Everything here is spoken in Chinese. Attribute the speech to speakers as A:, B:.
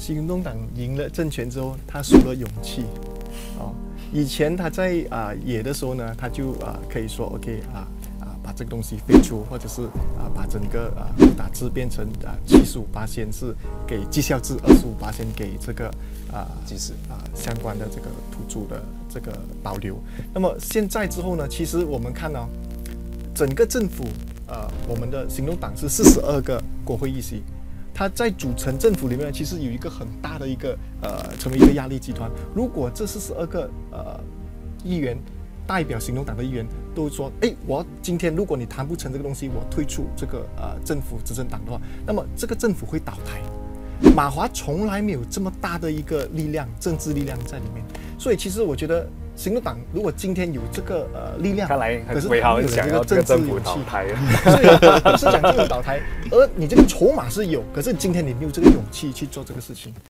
A: 行动党赢了政权之后，他输了勇气。哦，以前他在野的时候呢，他就可以说 OK 把这个东西废除，或者是把整个打制变成75%是给绩效制，25%给这个
B: 技师
A: 相关的这个土著的这个保留。那么现在之后呢，其实我们看到整个政府我们的行动党是42个国会议席。它在组成政府里面，其实有一个很大的一个成为一个压力集团。如果这42个议员代表行动党的议员都说，我今天如果你谈不成这个东西，我退出这个政府执政党的话，那么这个政府会倒台。马华从来没有这么大的一个力量，政治力量在里面，所以其实我觉得行动党如果今天有这个力量，
B: 看来
A: 可是
B: 伟豪很想要这个政府倒台，
A: 所以不是讲政府倒台，而你这个筹码是有，可是今天你没有这个勇气去做这个事情。